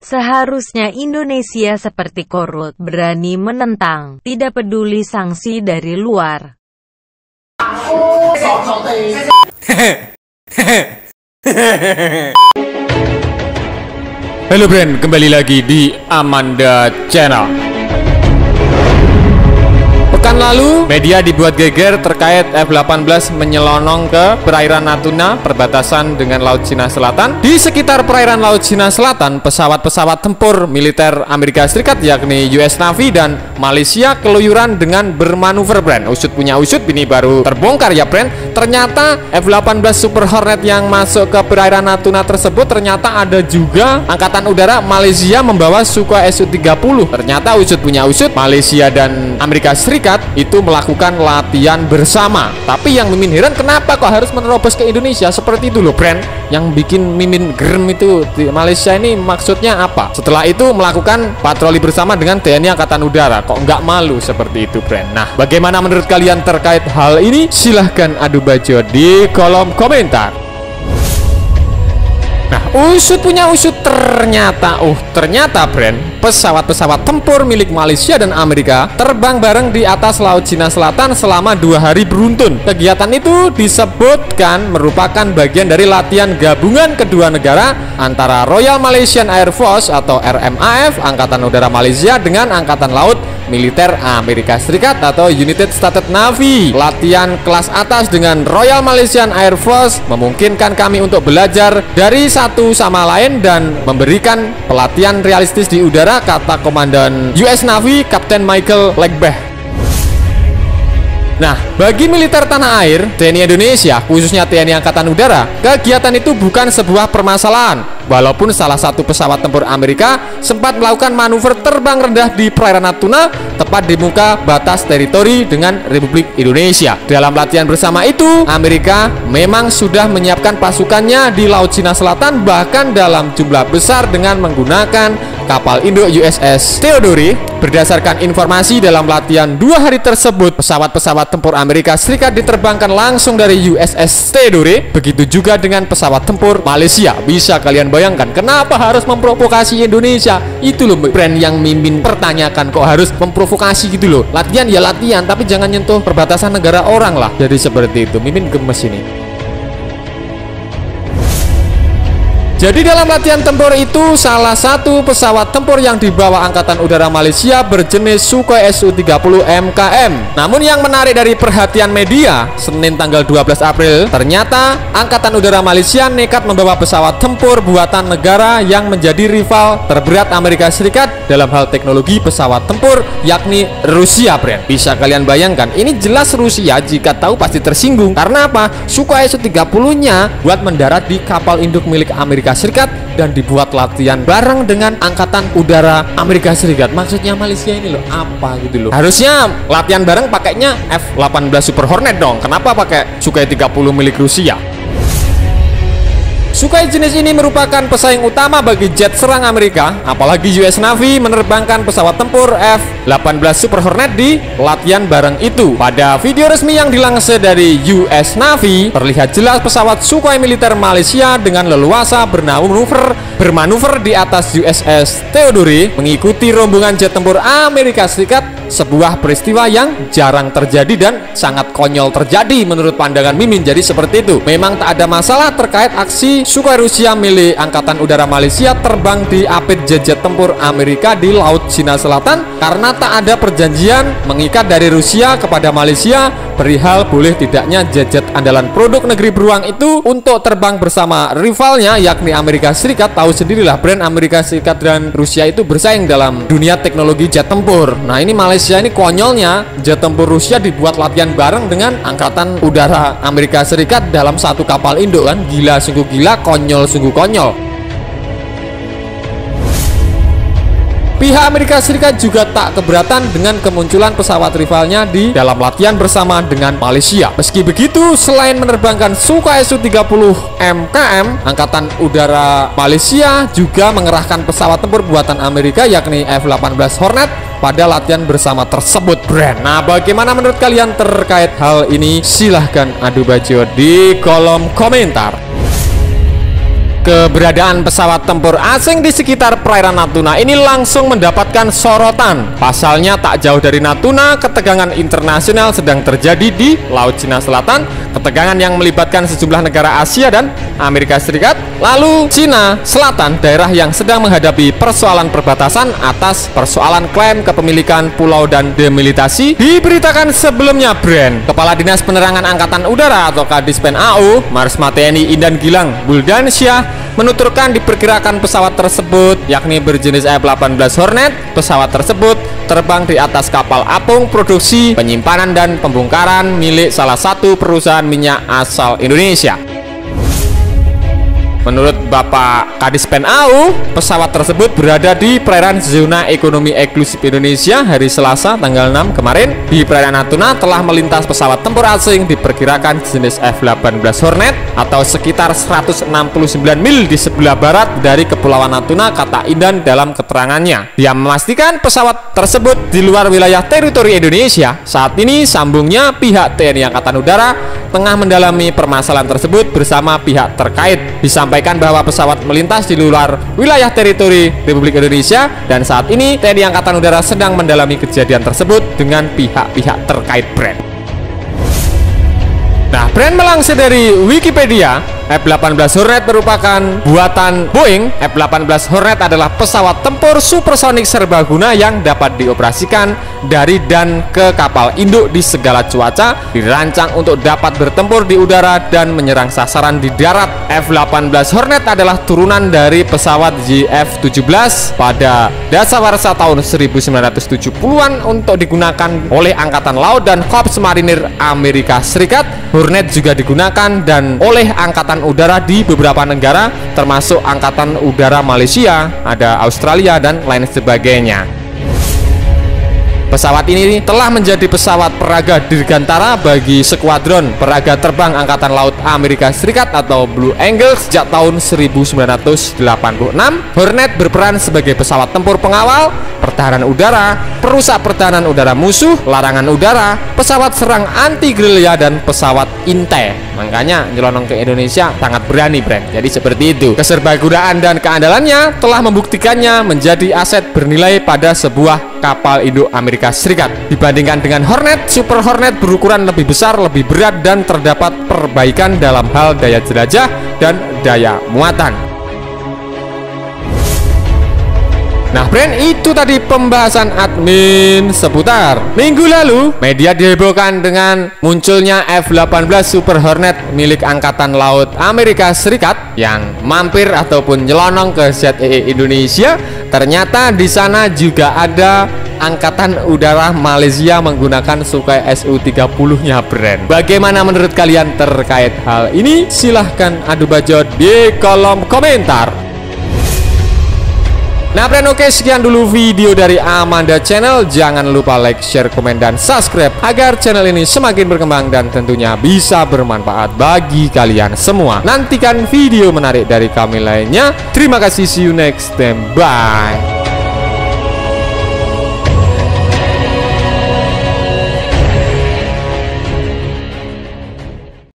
Seharusnya Indonesia seperti Korut, berani menentang, tidak peduli sanksi dari luar. Halo friend, kembali lagi di Amanda Channel. Pekan lalu, media dibuat geger terkait F-18 menyelonong ke perairan Natuna, perbatasan dengan Laut Cina Selatan. Di sekitar perairan Laut Cina Selatan, pesawat-pesawat tempur militer Amerika Serikat yakni US Navy dan Malaysia keluyuran dengan bermanuver, brand. Usut punya usut, ini baru terbongkar ya, brand. Ternyata F-18 Super Hornet yang masuk ke perairan Natuna tersebut ternyata ada juga Angkatan Udara Malaysia membawa Sukhoi Su-30. Ternyata usut punya usut, Malaysia dan Amerika Serikat itu melakukan latihan bersama. Tapi yang Mimin heran, kenapa kok harus menerobos ke Indonesia seperti itu loh, brand. Yang bikin Mimin gerem itu di Malaysia ini maksudnya apa? Setelah itu melakukan patroli bersama dengan TNI Angkatan Udara. Kok nggak malu seperti itu, brand? Nah, bagaimana menurut kalian terkait hal ini? Silahkan adu bacot di kolom komentar. Nah, usut punya usut, ternyata brand, pesawat-pesawat tempur milik Malaysia dan Amerika terbang bareng di atas Laut Cina Selatan selama 2 hari beruntun. Kegiatan itu disebutkan merupakan bagian dari latihan gabungan kedua negara antara Royal Malaysian Air Force atau RMAF, Angkatan Udara Malaysia, dengan Angkatan Laut Militer Amerika Serikat atau United States Navy. Latihan kelas atas dengan Royal Malaysian Air Force memungkinkan kami untuk belajar dari satu sama lain dan memberikan pelatihan realistis di udara, kata Komandan US Navy Kapten Michael Legbeh. Nah, bagi militer tanah air, TNI Indonesia, khususnya TNI Angkatan Udara, kegiatan itu bukan sebuah permasalahan. Walaupun salah satu pesawat tempur Amerika sempat melakukan manuver terbang rendah di perairan Natuna, tepat di muka batas teritori dengan Republik Indonesia. Dalam latihan bersama itu, Amerika memang sudah menyiapkan pasukannya di Laut Cina Selatan, bahkan dalam jumlah besar dengan menggunakan kapal induk USS Theodore. Berdasarkan informasi dalam latihan 2 hari tersebut, pesawat-pesawat tempur Amerika Serikat diterbangkan langsung dari USS Theodore. Begitu juga dengan pesawat tempur Malaysia. Bisa kalian bayangkan kenapa harus memprovokasi Indonesia? Itu loh brand yang Mimin pertanyakan, kok harus memprovokasi gitu loh. Latihan ya latihan, tapi jangan nyentuh perbatasan negara orang lah. Jadi seperti itu, Mimin gemes ini. Jadi dalam latihan tempur itu, salah satu pesawat tempur yang dibawa Angkatan Udara Malaysia berjenis Sukhoi Su-30 MKM. Namun yang menarik dari perhatian media, Senin tanggal 12 April, ternyata Angkatan Udara Malaysia nekat membawa pesawat tempur buatan negara yang menjadi rival terberat Amerika Serikat dalam hal teknologi pesawat tempur, yakni Rusia, brand. Bisa kalian bayangkan, ini jelas Rusia, jika tahu pasti tersinggung. Karena apa? Sukhoi Su-30-nya buat mendarat di kapal induk milik Amerika Serikat dan dibuat latihan bareng dengan Angkatan Udara Amerika Serikat. Maksudnya Malaysia ini loh, apa gitu loh. Harusnya latihan bareng pakainya F-18 Super Hornet dong. Kenapa pakai Sukhoi 30 milik Rusia? Sukhoi jenis ini merupakan pesaing utama bagi jet serang Amerika, apalagi US Navy menerbangkan pesawat tempur F-18 Super Hornet di latihan bareng itu. Pada video resmi yang dilansir dari US Navy, terlihat jelas pesawat Sukhoi militer Malaysia dengan leluasa bermanuver di atas USS Theodore mengikuti rombongan jet tempur Amerika Serikat. Sebuah peristiwa yang jarang terjadi dan sangat konyol terjadi menurut pandangan Mimin. Jadi seperti itu. Memang tak ada masalah terkait aksi Sukhoi Rusia milik Angkatan Udara Malaysia terbang di apit jet tempur Amerika di Laut Cina Selatan, karena tak ada perjanjian mengikat dari Rusia kepada Malaysia perihal boleh tidaknya jet andalan produk negeri beruang itu untuk terbang bersama rivalnya yakni Amerika Serikat. Tahu sendirilah, brand Amerika Serikat dan Rusia itu bersaing dalam dunia teknologi jet tempur. Nah, ini Malaysia ini konyolnya, jet tempur Rusia dibuat latihan bareng dengan Angkatan Udara Amerika Serikat dalam satu kapal induk, kan? Gila, sungguh gila, konyol, sungguh konyol. Pihak Amerika Serikat juga tak keberatan dengan kemunculan pesawat rivalnya di dalam latihan bersama dengan Malaysia. Meski begitu, selain menerbangkan Sukhoi Su-30 MKM, Angkatan Udara Malaysia juga mengerahkan pesawat tempur buatan Amerika yakni F-18 Hornet pada latihan bersama tersebut, brand. Nah, bagaimana menurut kalian terkait hal ini? Silahkan adu bacot di kolom komentar. Keberadaan pesawat tempur asing di sekitar perairan Natuna ini langsung mendapatkan sorotan. Pasalnya tak jauh dari Natuna, ketegangan internasional sedang terjadi di Laut Cina Selatan, ketegangan yang melibatkan sejumlah negara Asia dan Amerika Serikat. Lalu Cina Selatan, daerah yang sedang menghadapi persoalan perbatasan atas persoalan klaim kepemilikan pulau dan demilitasi. Diberitakan sebelumnya, Brand, Kepala Dinas Penerangan Angkatan Udara atau Kadispen AU, Marsma TNI Indan Gilang Buldansyah, menuturkan diperkirakan pesawat tersebut, yakni berjenis F-18 Hornet. Pesawat tersebut terbang di atas kapal apung produksi, penyimpanan dan pembongkaran milik salah satu perusahaan minyak asal Indonesia. Menurut Bapak Kadispen AU, pesawat tersebut berada di perairan zona ekonomi eksklusif Indonesia hari Selasa tanggal 6 kemarin. Di perairan Natuna telah melintas pesawat tempur asing diperkirakan jenis F-18 Hornet atau sekitar 169 mil di sebelah barat dari Kepulauan Natuna, kata Indan dalam keterangannya. Dia memastikan pesawat tersebut di luar wilayah teritori Indonesia. Saat ini sambungnya, pihak TNI Angkatan Udara tengah mendalami permasalahan tersebut bersama pihak terkait. Disampaikan bahwa pesawat melintas di luar wilayah teritori Republik Indonesia dan saat ini TNI Angkatan Udara sedang mendalami kejadian tersebut dengan pihak-pihak terkait, Brand. Nah, Brand melansir dari Wikipedia, F-18 Hornet merupakan buatan Boeing. F-18 Hornet adalah pesawat tempur supersonik serbaguna yang dapat dioperasikan dari dan ke kapal induk di segala cuaca, dirancang untuk dapat bertempur di udara dan menyerang sasaran di darat. F-18 Hornet adalah turunan dari pesawat JF-17 pada dasawarsa tahun 1970-an untuk digunakan oleh Angkatan Laut dan Korps Marinir Amerika Serikat. Hornet juga digunakan dan oleh Angkatan Udara di beberapa negara termasuk Angkatan Udara Malaysia, ada Australia dan lain sebagainya. Pesawat ini telah menjadi pesawat peraga dirgantara bagi Skuadron Peraga Terbang Angkatan Laut Amerika Serikat atau Blue Eagle sejak tahun 1986. Hornet berperan sebagai pesawat tempur pengawal, pertahanan udara, perusak pertahanan udara musuh, larangan udara, pesawat serang anti gerilya dan pesawat intai. Makanya nyelonong ke Indonesia sangat berani, Brand. Jadi seperti itu. Keserbagunaan dan keandalannya telah membuktikannya menjadi aset bernilai pada sebuah kapal induk Amerika Serikat. Dibandingkan dengan Hornet, Super Hornet berukuran lebih besar, lebih berat dan terdapat perbaikan dalam hal daya jelajah dan daya muatan. Nah, Brand, itu tadi pembahasan admin seputar. Minggu lalu, media dihebohkan dengan munculnya F-18 Super Hornet milik Angkatan Laut Amerika Serikat yang mampir ataupun nyelonong ke ZEE Indonesia. Ternyata di sana juga ada Angkatan Udara Malaysia menggunakan Sukhoi Su-30-nya, Brand. Bagaimana menurut kalian terkait hal ini? Silahkan adu bacot di kolom komentar. Nah, Brand, oke, sekian dulu video dari Amanda Channel. Jangan lupa like, share, komen, dan subscribe agar channel ini semakin berkembang dan tentunya bisa bermanfaat bagi kalian semua. Nantikan video menarik dari kami lainnya. Terima kasih, see you next time, bye.